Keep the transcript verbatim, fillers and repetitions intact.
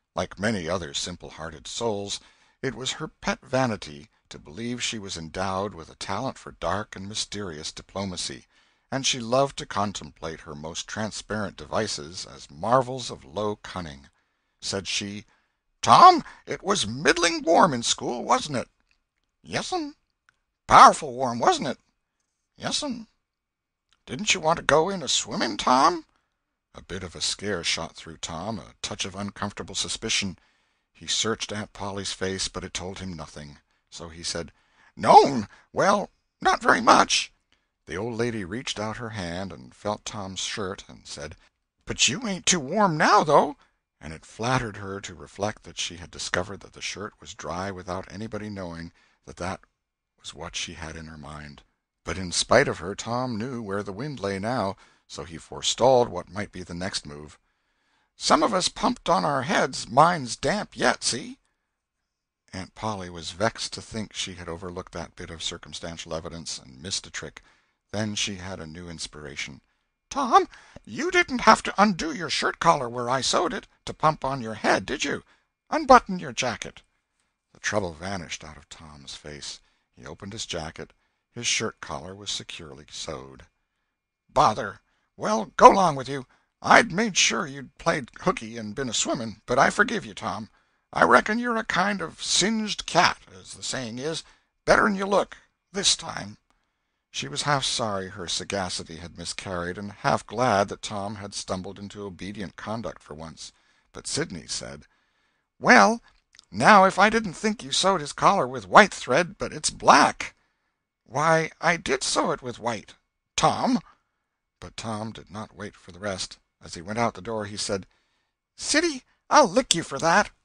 Like many other simple-hearted souls, it was her pet vanity to believe she was endowed with a talent for dark and mysterious diplomacy, and she loved to contemplate her most transparent devices as marvels of low cunning. Said she, "Tom, it was middling warm in school, wasn't it?" "Yes'm." "Powerful warm, wasn't it?" "Yes'm." "Didn't you want to go in a swimming, Tom?" A bit of a scare shot through Tom, a touch of uncomfortable suspicion. He searched Aunt Polly's face, but it told him nothing. So he said, "No'm. Well, not very much." The old lady reached out her hand and felt Tom's shirt, and said, "But you ain't too warm now, though." And it flattered her to reflect that she had discovered that the shirt was dry without anybody knowing that that was what she had in her mind. But in spite of her, Tom knew where the wind lay now, so he forestalled what might be the next move. "Some of us pumped on our heads. Mine's damp yet, see?" Aunt Polly was vexed to think she had overlooked that bit of circumstantial evidence, and missed a trick. Then she had a new inspiration. "Tom, you didn't have to undo your shirt collar where I sewed it, to pump on your head, did you? Unbutton your jacket." The trouble vanished out of Tom's face. He opened his jacket. His shirt collar was securely sewed. "Bother! Well, go 'long with you. I'd made sure you'd played hookey and been a swimming, but I forgive you, Tom. I reckon you're a kind of singed cat, as the saying is, better'n you look, this time." She was half sorry her sagacity had miscarried, and half glad that Tom had stumbled into obedient conduct for once. But Sidney said, "Well, now if I didn't think you sewed his collar with white thread, but it's black." "Why, I did sew it with white." "Tom!" But Tom did not wait for the rest. As he went out the door he said, "Siddy, I'll lick you for that."